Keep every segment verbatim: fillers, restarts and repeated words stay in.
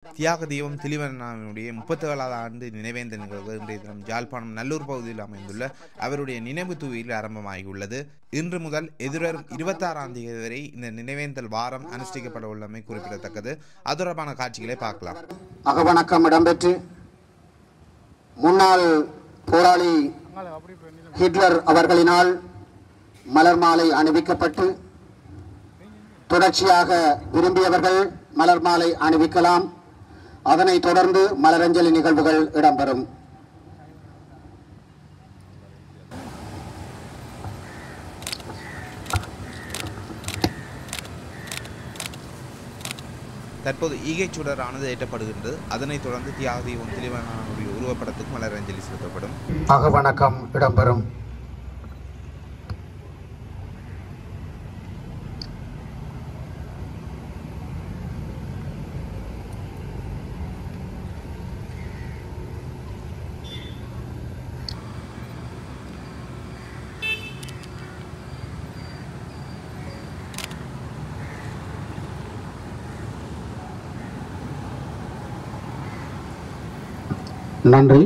தியாக தீபம் திலீபனாவினுடைய முப்பத்தி ஏழாவது ஆண்டு நினைவேந்த நிகழ்வு இன்றைய தினம் யாழ்ப்பாணம் நல்லூர் பகுதியில் அமைந்துள்ள அவருடைய நினைவு தூவியில் ஆரம்பமாகியுள்ளது. இன்று முதல் எதிர்வரும் இருபத்தி ஆறாம் தேதி வரை இந்த நினைவேந்தல் வாரம் அனுஷ்டிக்கப்பட உள்ளமை குறிப்பிடத்தக்கது. அது தொடர்பான காட்சிகளை பார்க்கலாம். அகவணக்கம் இடம்பெற்று முன்னாள் போராளி ஹிட்லர் அவர்களினால் மலர் மாலை அணிவிக்கப்பட்டு தொடர்ச்சியாக விரும்பியவர்கள் மலர் மாலை அணிவிக்கலாம். அதனைத் தொடர்ந்து மலரஞ்சலி நிகழ்வுகள் இடம்பெறும். தற்போது ஈகை சுடரானது ஏற்றப்படுகின்றது. அதனைத் தொடர்ந்து தியாக தீபம் திலீபனாவுடைய உருவப்படத்துக்கு மலரஞ்சலி செலுத்தப்படும். அகவணக்கம் இடம்பெறும். நன்றி.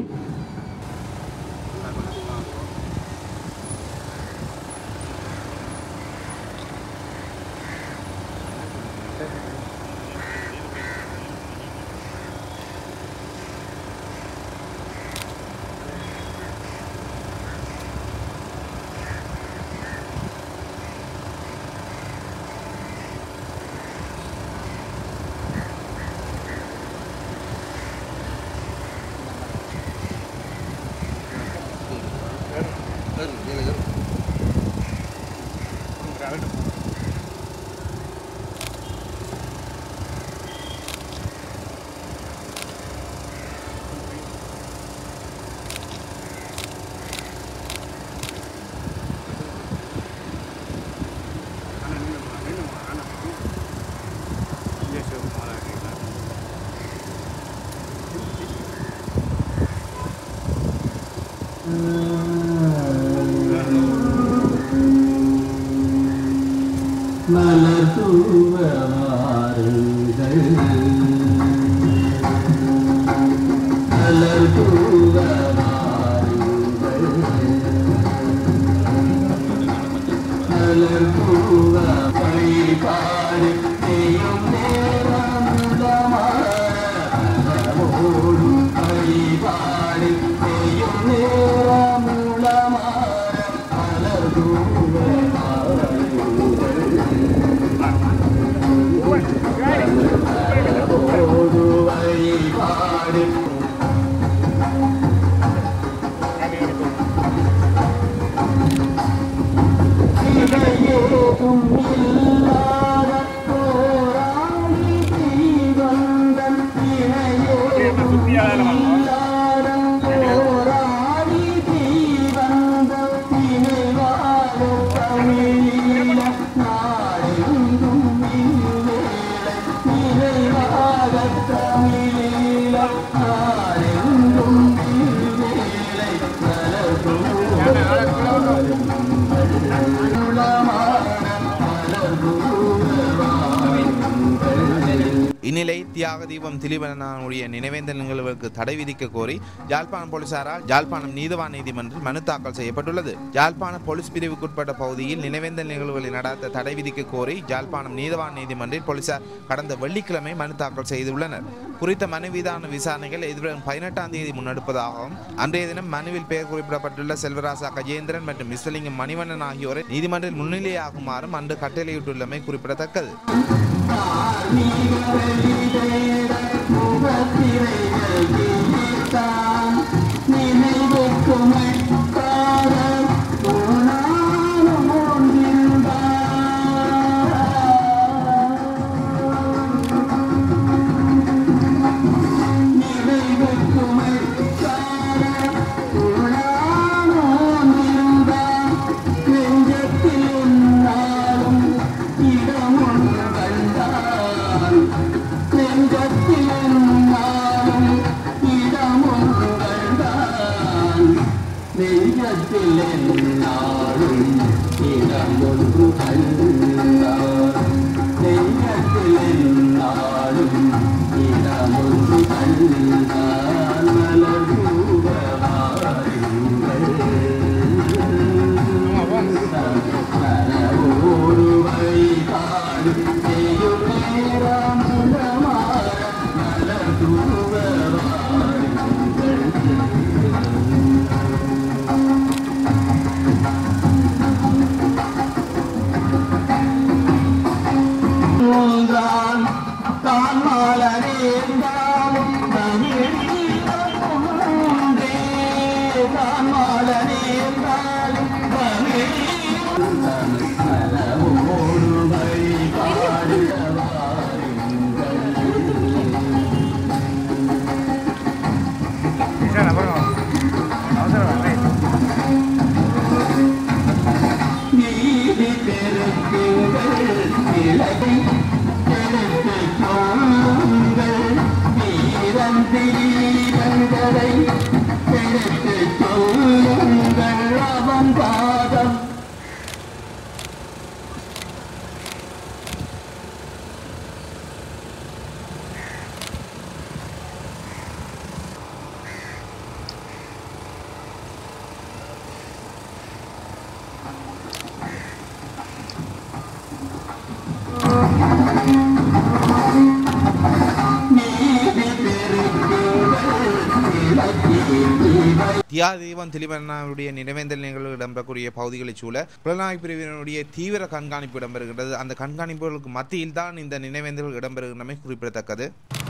மலர் தூவ வாருங்கள், மலர் தூவ வாருங்கள், மலர் தூவ வழிபாடு செய்யும் நேரமுடமாறு வழிபாடு செய்யும் நேரமுடமாறு மலர் தூவ இந்நிலை தியாக தீபம் திலீபனாவுடைய நினைவேந்தல் நிகழ்வுக்கு தடை விதிக்க கோரி யாழ்ப்பாணம் போலீசாரால் யாழ்ப்பாணம் நீதவான் நீதிமன்றில் மனு தாக்கல் செய்யப்பட்டுள்ளது. யாழ்ப்பாணம் போலீஸ் பிரிவுக்குட்பட்ட பகுதியில் நினைவேந்தல் நிகழ்வுகளை நடத்த தடை விதிக்க கோரி யாழ்ப்பாணம் நீதவான் நீதிமன்றில் போலீசார் கடந்த வெள்ளிக்கிழமை மனு தாக்கல் செய்துள்ளனர். குறித்த மனு மீதான விசாரணைகள் எதிர்வரும் பதினெட்டாம் தேதி முன்னெடுப்பதாகவும் அன்றைய தினம் மனுவில் பெயர் குறிப்பிடப்பட்டுள்ள செல்வராசா கஜேந்திரன் மற்றும் விஸ்வலிங்கம் மணிவண்ணன் ஆகியோரை நீதிமன்றில் முன்னிலையாகுமாறும் அன்று கட்டளையிட்டுள்ளமை குறிப்பிடத்தக்கது. Thank you. தியாதீபம் திலீபனாவுடைய நினைவேந்தல் நிகழ்வு இடம்பெறக்கூடிய பகுதிகளைச் சூழ புலனாய்வு பிரிவினருடைய தீவிர கண்காணிப்பு இடம்பெறுகின்றது. அந்த கண்காணிப்புகளுக்கு மத்தியில் தான் இந்த நினைவேந்தல்கள் இடம்பெறுகின்றமை குறிப்பிடத்தக்கது.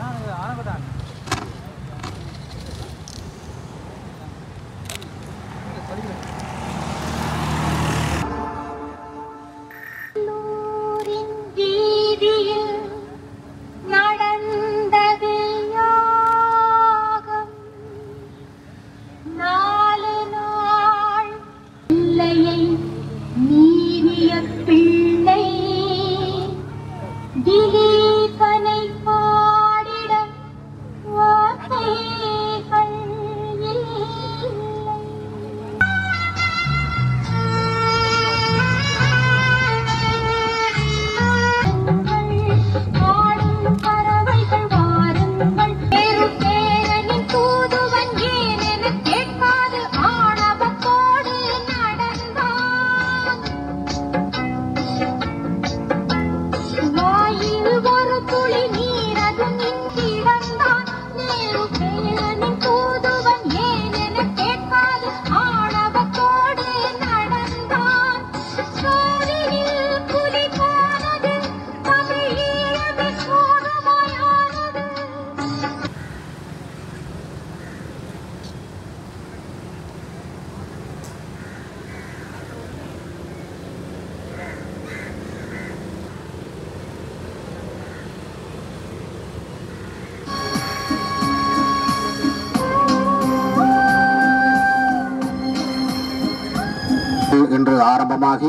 இன்று ஆரம்பமாகி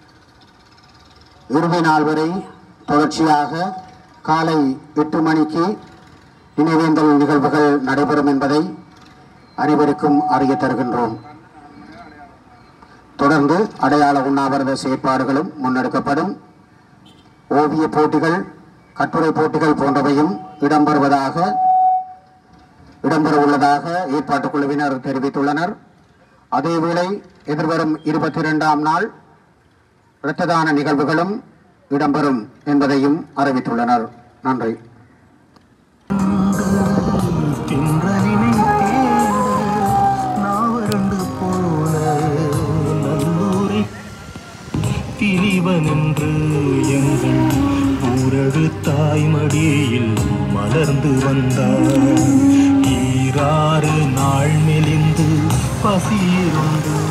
இறுதி நாள் வரை தொடர்ச்சியாக காலை எட்டு மணிக்கு நினைவேந்தல் நிகழ்வுகள் நடைபெறும் என்பதை அனைவருக்கும் அறிய தருகின்றோம். தொடர்ந்து அடையாள உண்ணாவிரத செயற்பாடுகளும் முன்னெடுக்கப்படும். ஓவிய போட்டிகள், கட்டுரை போட்டிகள் போன்றவையும் இடம்பெறுவதாக இடம்பெற உள்ளதாக ஏற்பாட்டுக் குழுவினர் தெரிவித்துள்ளனர். அதேவேளை எதிர்வரும் இருபத்தி இரண்டாம் நாள் இரத்ததான நிகழ்வுகளும் இடம்பெறும் என்பதையும் அறிவித்துள்ளனர். நன்றி. திலீபனென்று எங்கள் ஊரது தாய்மடியில் மலர்ந்து வந்தார். ஈராறு நாள் மெலிந்து பசியிருந்து